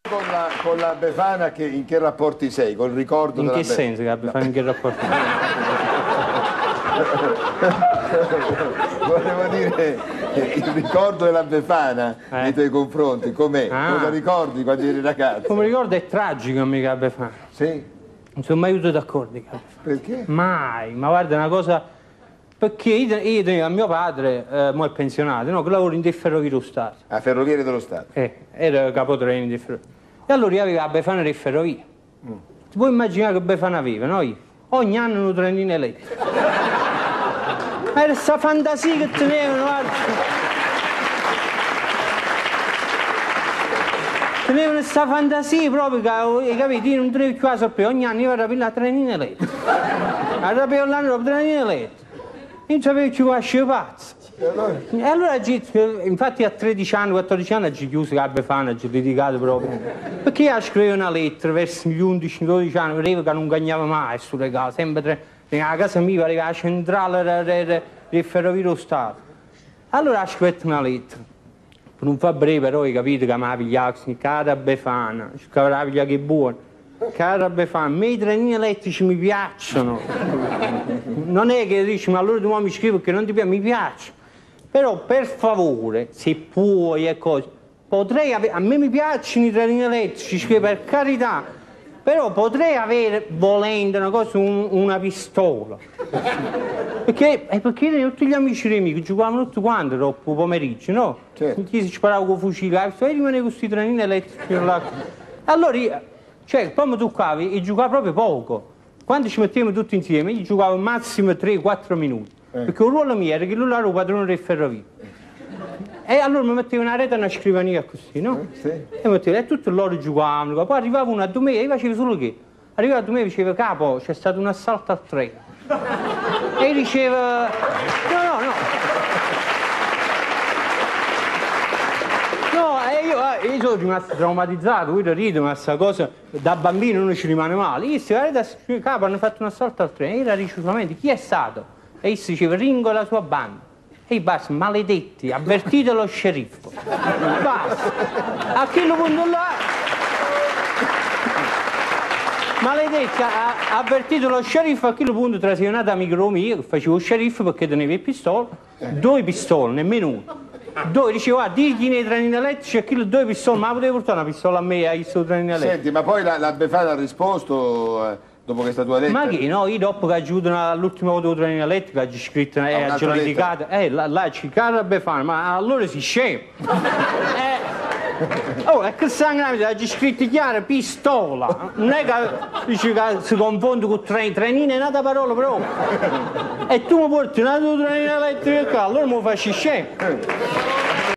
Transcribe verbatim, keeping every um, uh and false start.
Con la, con la Befana che, in che rapporti sei? Col ricordo In della che Befana? senso che la Befana in che rapporti? Volevo dire, il ricordo della Befana Eh. nei tuoi confronti, com'è? Ah. Cosa ricordi quando eri ragazzo? Come ricordo è tragico amica la Befana. Sì? Non sono mai avuto d'accordo con la Befana. Perché? Mai, ma guarda è una cosa. Perché io, io tenevo a mio padre, eh, mo è pensionato, no, che lavora in Ferrovie dello Stato. A Ferroviere dello Stato. Eh, era capotreno di Ferrovie. E allora io avevo la Befana di Ferrovie. Mm. Ti puoi immaginare che Befana aveva, no? Io? Ogni anno un trenino elettrico. Era questa fantasia che tenevano, guarda. Tenevano questa fantasia proprio che, hai capito, io non tenevo più la sorpresa, ogni anno io vado a prendere la trenina elettrica. La sapevo l'anno dopo trenina elettrica. Io non sapevo più quasi pazzo. E allora? E allora, infatti a tredici anni, quattordici anni ci chiuso la Befana, ci ho dedicato proprio. Perché io scrivevo una lettera verso gli undici dodici anni, vedevo che non gagnava mai sulle case, sempre tre. Nella casa mia arriva la centrale del Ferrovie dello Stato. Allora ho scritto una lettera. Per non far breve però hai capito che mi ha pigliato, cara Befana, che avrà pigliato che buono. Cara Befana, a me i trenini elettrici mi piacciono. Non è che dici, ma allora tu mi scrivi perché non ti piace, mi piace. Però per favore, se puoi e cose, potrei avere, a me mi piacciono i trenini elettrici, scrivi per carità, però potrei avere, volendo una cosa, un, una pistola. Perché, eh, perché tutti gli amici dei miei che giocavano tutti quanti dopo pomeriggio, no? Certo. Chi si sparava con fucile, e rimaneva con questi trenini elettrici là. Allora io, cioè, poi mi toccavi e giocavo proprio poco. Quando ci mettevamo tutti insieme, io giocavo al massimo tre quattro minuti. Eh. Perché il ruolo mio era che lui era il padrone del Ferrovie. Eh. E allora mi mettevo una rete e una scrivania così, no? Eh, sì. E mi mettevo, e tutti loro giocavano. Poi arrivava uno a due mesi e io facevo solo che? Arrivava a due mesi e diceva, capo, c'è stato un assalto al treno. E io dicevo, no, no, no. No, e io, io sono rimasto traumatizzato, io rido, ma questa cosa da bambino non ci rimane male. Io si guarda, capo, hanno fatto un assalto al treno, e io dicevo solamente, chi è stato? E io si diceva, Ringo e la sua banda. E io basta, maledetti, avvertite lo sceriffo. Basta. A quello punto là, maledetti, ha avvertito lo sceriffo, a quello punto traseva un amico mio che faceva lo sceriffo perché teneva il pistole, due pistole, nemmeno uno. Dove diceva, digli nei trenini elettrici e quello due pistole, ma potevi portare una pistola a me a questo trenino elettrico? Senti, ma poi la, la Befana ha risposto eh, dopo questa tua lettera? Ma che no, io dopo che ho avuto l'ultima volta il trenino elettrico ho scritto e Ah, ho giudicato, eh, là, là c'è cara Befana, ma allora si scemo. eh, oh, è che sangue, ha scritto chiaro, pistola, non è che dice che si confonde con tre, trenino è un'altra parola proprio. E tu mi porti una tua trenino elettrica qua, allora mi faccio scemo.